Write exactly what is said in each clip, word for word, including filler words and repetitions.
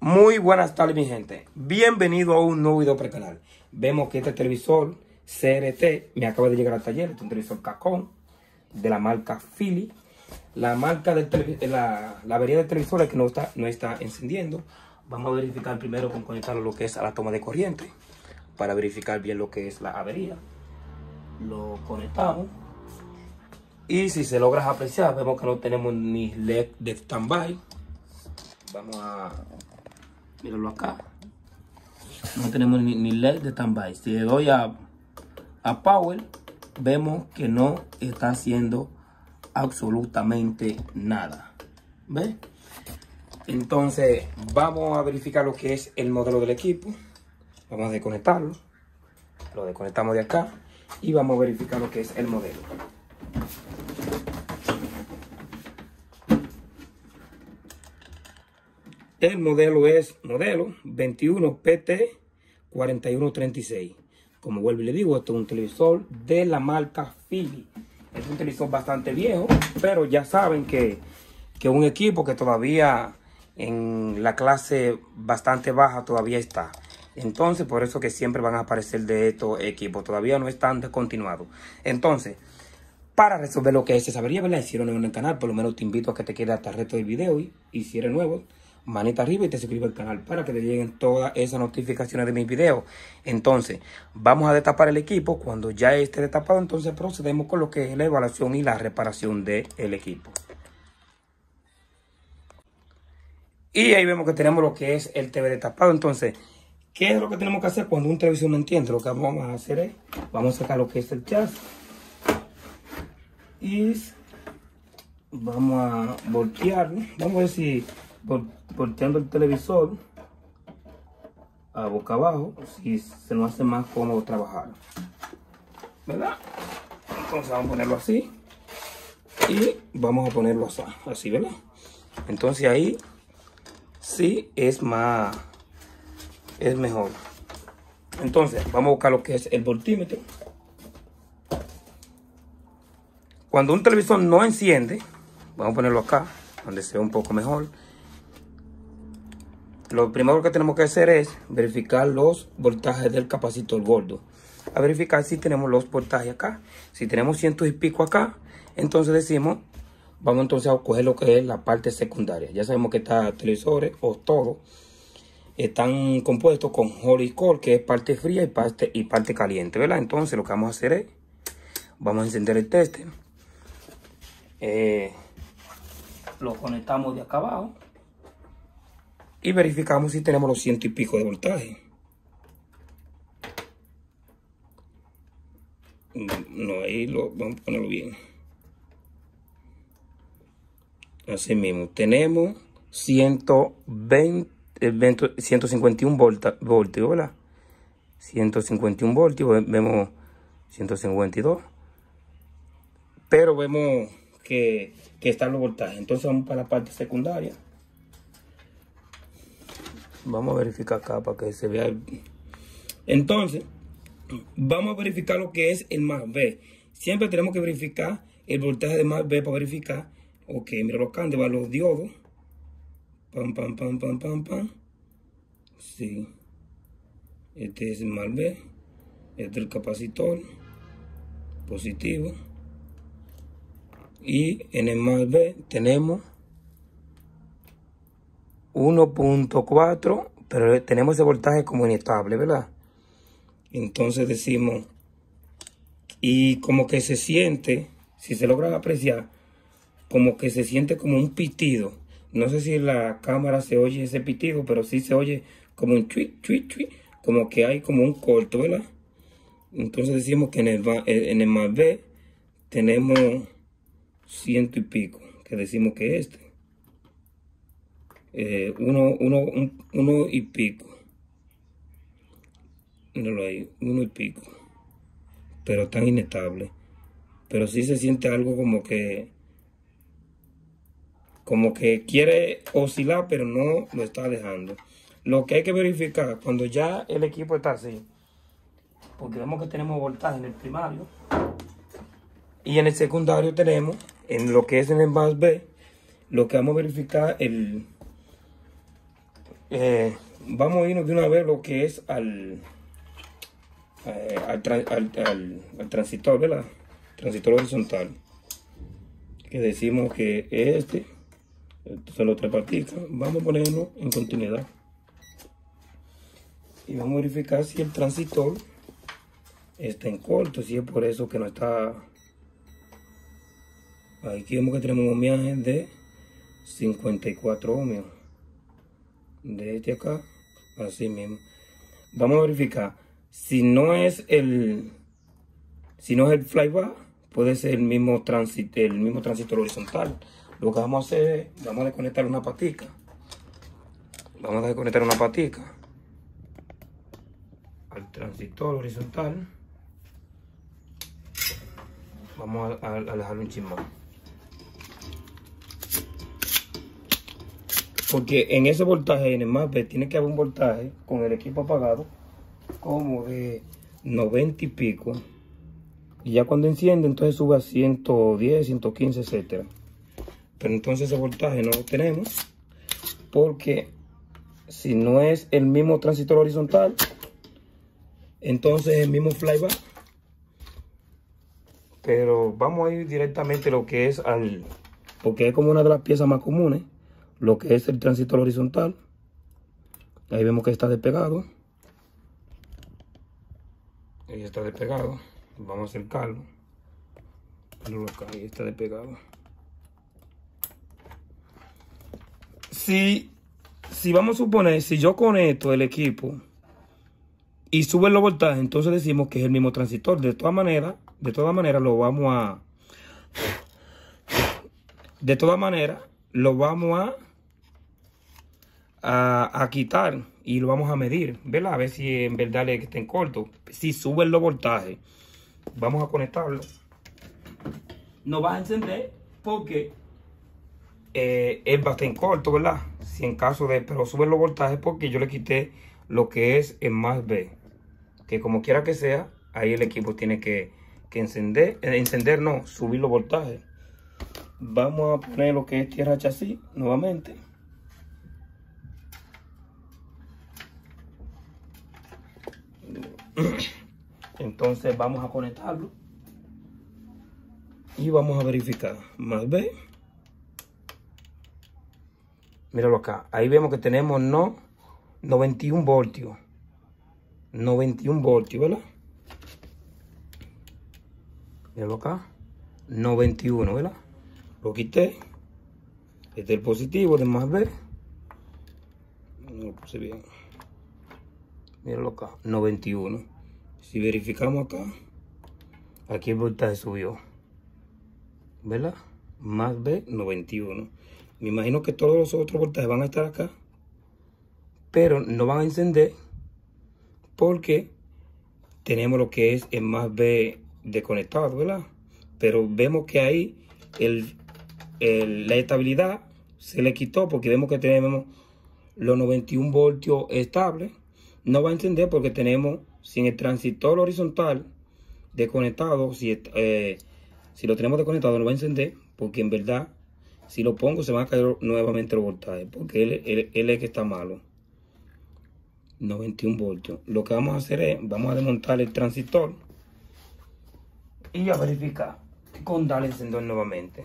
Muy buenas tardes, mi gente. Bienvenido a un nuevo video para el canal. Vemos que este televisor C R T me acaba de llegar al taller. Es un televisor Cacón de la marca Philips. La marca del la, la avería del televisor es que no está, no está encendiendo. Vamos a verificar primero con conectarlo lo que es a la toma de corriente para verificar bien lo que es la avería. Lo conectamos y si se logra apreciar, vemos que no tenemos ni L E D de standby. Vamos a mirarlo acá. No tenemos ni, ni L E D de standby. Si le doy a, a power, vemos que no está haciendo absolutamente nada. ¿Ves? Entonces vamos a verificar lo que es el modelo del equipo. Vamos a desconectarlo. Lo desconectamos de acá y vamos a verificar lo que es el modelo. El modelo es modelo veintiuno P T cuarenta y uno treinta y seis. Como vuelvo y le digo, esto es un televisor de la marca Philips. Es un televisor bastante viejo, pero ya saben que, que un equipo que todavía en la clase bastante baja todavía está. Entonces, por eso que siempre van a aparecer de estos equipos. Todavía no están descontinuados. Entonces, para resolver lo que es esa avería, ¿verdad? Si eres nuevo en el canal, por lo menos te invito a que te quedes hasta el resto del video. Y, y si eres nuevo, manita arriba y te suscribes al canal para que te lleguen todas esas notificaciones de mis videos. Entonces, vamos a destapar el equipo. Cuando ya esté destapado, entonces procedemos con lo que es la evaluación y la reparación del equipo. Y ahí vemos que tenemos lo que es el T V destapado. Entonces, ¿qué es lo que tenemos que hacer cuando un televisor no entiende? Lo que vamos a hacer es, vamos a sacar lo que es el chasis. Y vamos a voltearlo. Vamos a ver si volteando el televisor a boca abajo, si se nos hace más cómodo trabajar, ¿verdad? Entonces vamos a ponerlo así y vamos a ponerlo así, así, ¿verdad? Entonces ahí sí es más, es mejor. Entonces vamos a buscar lo que es el voltímetro. Cuando un televisor no enciende, vamos a ponerlo acá, donde se ve un poco mejor. Lo primero que tenemos que hacer es verificar los voltajes del capacitor gordo. A verificar si tenemos los voltajes acá. Si tenemos cientos y pico acá, entonces decimos, vamos entonces a coger lo que es la parte secundaria. Ya sabemos que estos televisores o todo están compuestos con hot y cold, que es parte fría y parte, y parte caliente, ¿verdad? Entonces lo que vamos a hacer es, vamos a encender el tester. Eh, lo conectamos de acá abajo. Y verificamos si tenemos los ciento y pico de voltaje. No, ahí lo vamos a ponerlo bien. Así mismo, tenemos ciento veinte, ciento cincuenta y uno voltios, ¿verdad? ciento cincuenta y uno voltios, vemos ciento cincuenta y dos. Pero vemos que, que están los voltajes. Entonces vamos para la parte secundaria. Vamos a verificar acá para que se vea. Entonces, vamos a verificar lo que es el más B. Siempre tenemos que verificar el voltaje de más B para verificar. Ok, mira los candes, van los diodos. Pam, pam, pam, pam, pam, pam. Sí. Este es el más B. Este es el capacitor. Positivo. Y en el más B tenemos uno punto cuatro, pero tenemos ese voltaje como inestable, ¿verdad? Entonces decimos, y como que se siente, si se logra apreciar, como que se siente como un pitido. No sé si en la cámara se oye ese pitido, pero sí se oye como un chuit, chuit, chuit, como que hay como un corto, ¿verdad? Entonces decimos que en el, en el más B tenemos ciento y pico, que decimos que este. Eh, uno, uno, un, uno y pico. Míralo ahí, uno y pico. Pero tan inestable. Pero sí se siente algo como que como que quiere oscilar, pero no lo está dejando. Lo que hay que verificar cuando ya el equipo está así, porque vemos que tenemos voltaje en el primario y en el secundario tenemos, en lo que es en el más B, lo que vamos a verificar el eh, vamos a irnos de una vez lo que es al, eh, al, al, al, al transitor, ¿verdad? Transitor horizontal. Que decimos que este, entonces los tres paticas, vamos a ponerlo en continuidad. Y vamos a verificar si el transitor está en corto, si es por eso que no está. Aquí vemos que tenemos un ohmiaje de cincuenta y cuatro ohmios. De este acá, así mismo. Vamos a verificar si no es el si no es el flyback, puede ser el mismo tránsito, el mismo transitor horizontal. Lo que vamos a hacer es, vamos a desconectar una patica. Vamos a desconectar una patica al transitor horizontal. Vamos a, a, a dejarlo un chismón. Porque en ese voltaje, en el más B, tiene que haber un voltaje con el equipo apagado como de noventa y pico. Y ya cuando enciende, entonces sube a ciento diez, ciento quince, etcétera. Pero entonces ese voltaje no lo tenemos, porque si no es el mismo transitor horizontal, entonces el mismo flyback. Pero vamos a ir directamente a lo que es al, porque es como una de las piezas más comunes, lo que es el transitor horizontal. Ahí vemos que está despegado. Ahí está despegado. Vamos a acercarlo. Ahí está despegado. Si, si vamos a suponer, si yo conecto el equipo y sube los voltajes, entonces decimos que es el mismo transitor. De todas maneras, de todas maneras lo vamos a... De todas maneras, lo vamos a... A, a quitar y lo vamos a medir, ¿verdad? A ver si en verdad le está en corto. Si suben los voltajes, vamos a conectarlo. No va a encender porque eh, él va a estar en corto, ¿verdad? Si en caso de, pero suben los voltajes porque yo le quité lo que es el más B. Que como quiera que sea, ahí el equipo tiene que, que encender, eh, encender no, subir los voltajes. Vamos a poner lo que es tierra chasis nuevamente. Entonces vamos a conectarlo y vamos a verificar. Más B. Míralo acá. Ahí vemos que tenemos no noventa y uno voltios. noventa y uno voltios, ¿verdad? Míralo acá. noventa y uno, ¿verdad? Lo quité. Este es el positivo de más B. No lo puse bien. Míralo acá, noventa y uno. Si verificamos acá, aquí el voltaje subió, ¿verdad? Más B, noventa y uno. Me imagino que todos los otros voltajes van a estar acá, pero no van a encender porque tenemos lo que es el más B desconectado, ¿verdad? Pero vemos que ahí el, el, la estabilidad se le quitó porque vemos que tenemos los noventa y uno voltios estables. No va a encender porque tenemos, sin el transitor horizontal desconectado, si, eh, si lo tenemos desconectado no va a encender, porque en verdad, si lo pongo se van a caer nuevamente los voltajes, porque él, él, él es el que está malo. noventa y uno voltios. Lo que vamos a hacer es, vamos a desmontar el transitor y a verificar con darle encendedor nuevamente.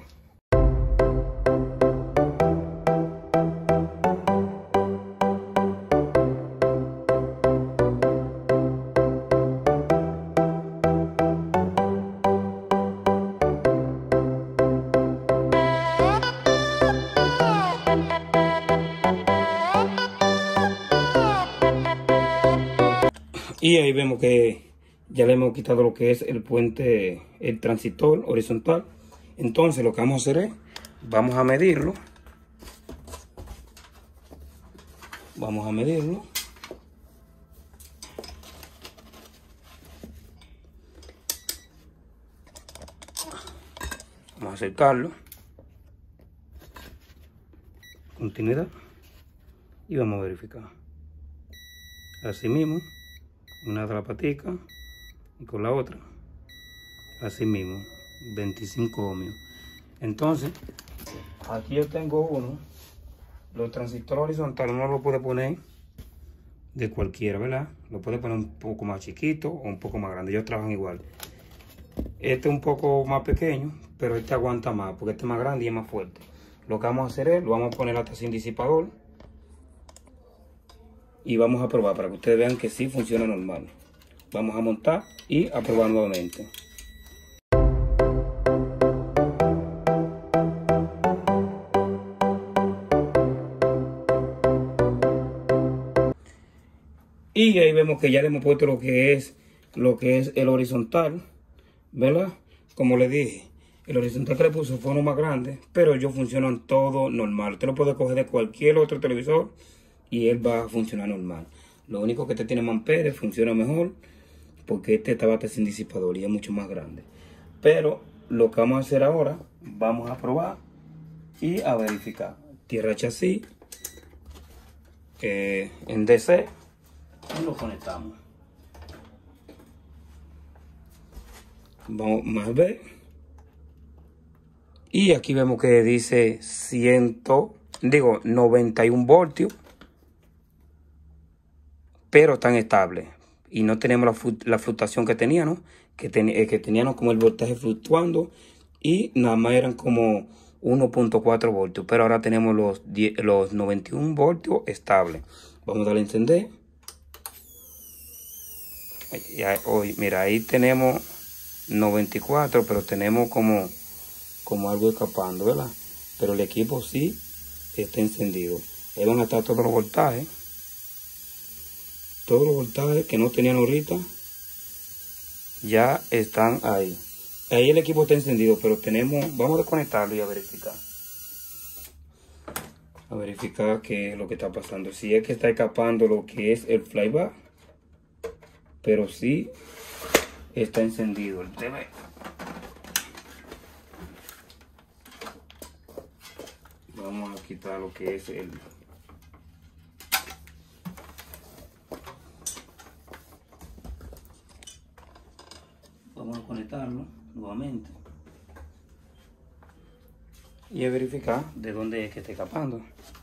Y ahí vemos que ya le hemos quitado lo que es el puente, el transitor horizontal. Entonces lo que vamos a hacer es, vamos a medirlo. Vamos a medirlo. Vamos a acercarlo. Continuidad. Y vamos a verificar. Así mismo. Una de la patica y con la otra así mismo veinticinco ohmios. Entonces aquí yo tengo uno Los transistores horizontales uno lo puede poner de cualquiera, ¿verdad? Lo puede poner un poco más chiquito o un poco más grande. Ellos trabajan igual. Este es un poco más pequeño, pero este aguanta más porque este es más grande y es más fuerte. Lo que vamos a hacer es, lo vamos a poner hasta sin disipador. Y vamos a probar para que ustedes vean que sí funciona normal. Vamos a montar y a probar nuevamente. Y ahí vemos que ya le hemos puesto lo que es lo que es el horizontal, ¿verdad? Como les dije, el horizontal que le puse fue uno más grande, pero ellos funcionan todo normal. Usted lo puede coger de cualquier otro televisor y él va a funcionar normal. Lo único que este tiene más amperes, funciona mejor, porque este estaba sin disipador y es mucho más grande. Pero lo que vamos a hacer ahora, vamos a probar y a verificar. Tierra chasis eh, en D C. Y lo conectamos. Vamos más ver. Y aquí vemos que dice cien, digo noventa y uno voltios. Pero tan estable. Y no tenemos la, la fluctuación que teníamos. Que, ten, eh, que teníamos como el voltaje fluctuando. Y nada más eran como uno punto cuatro voltios. Pero ahora tenemos los, los noventa y uno voltios estables. Vamos a darle a encender. Ya, hoy, mira, ahí tenemos noventa y cuatro, pero tenemos como, como algo escapando, ¿verdad? Pero el equipo sí está encendido. Ahí van a estar todos los voltajes. Todos los voltajes que no tenían ahorita ya están ahí. Ahí el equipo está encendido, pero tenemos, vamos a desconectarlo y a verificar. A verificar qué es lo que está pasando. Si es que está escapando lo que es el flyback. Pero sí está encendido el T V. Vamos a quitar lo que es el... Vamos a conectarlo nuevamente. Y a verificar de dónde es que está escapando.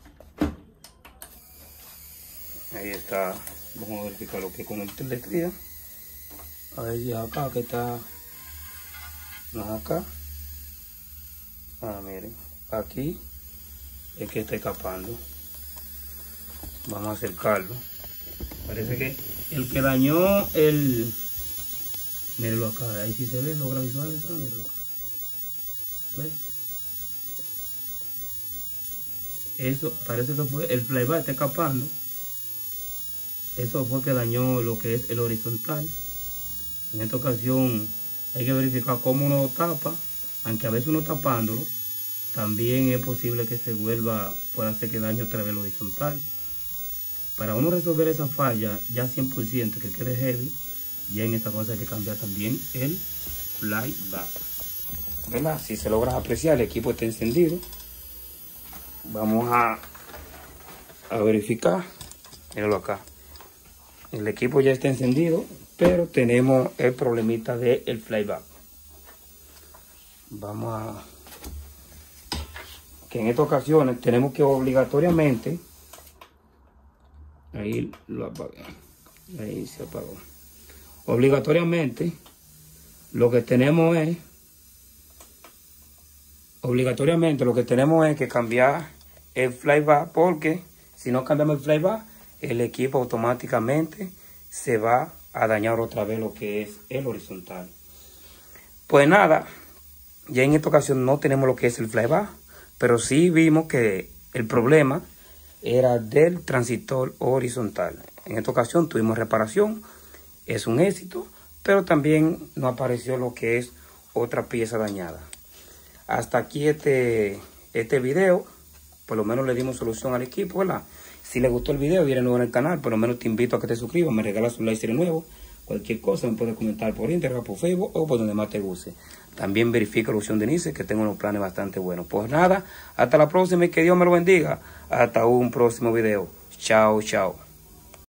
Ahí está. Vamos a verificar lo que con el telecría. Ahí acá que está. No es acá. Ah, miren. Aquí es que está escapando. Vamos a acercarlo. Parece que el que dañó el... Mírenlo acá. Ahí sí se ve. Logra visualizar. Mírenlo acá. ¿Ves? Eso parece que fue el flyback está escapando. Eso fue que dañó lo que es el horizontal. En esta ocasión hay que verificar cómo uno lo tapa. Aunque a veces uno tapándolo, también es posible que se vuelva, pueda hacer que dañe otra vez el horizontal. Para uno resolver esa falla ya cien por ciento que quede heavy, ya en esta cosa hay que cambiar también el flyback. ¿Verdad? Si se logra apreciar, el equipo está encendido. Vamos a, a verificar. Míralo acá. El equipo ya está encendido, pero tenemos el problemita del flyback. Vamos a... Que en estas ocasiones tenemos que obligatoriamente... Ahí lo apagué. Ahí se apagó. Obligatoriamente, lo que tenemos es... Obligatoriamente lo que tenemos es que cambiar el flyback, porque si no cambiamos el flyback, el equipo automáticamente se va a dañar otra vez lo que es el horizontal. Pues nada, ya en esta ocasión no tenemos lo que es el flyback, pero sí vimos que el problema era del transistor horizontal. En esta ocasión tuvimos reparación, es un éxito, pero también nos apareció lo que es otra pieza dañada. Hasta aquí este, este video, por lo menos le dimos solución al equipo, ¿verdad? Si les gustó el video y eres nuevo en el canal, por lo menos te invito a que te suscribas, me regalas un like si eres nuevo. Cualquier cosa me puedes comentar por Instagram, por Facebook o por donde más te guste. También verifica la opción de Nice, que tengo unos planes bastante buenos. Pues nada, hasta la próxima y que Dios me lo bendiga. Hasta un próximo video. Chao, chao.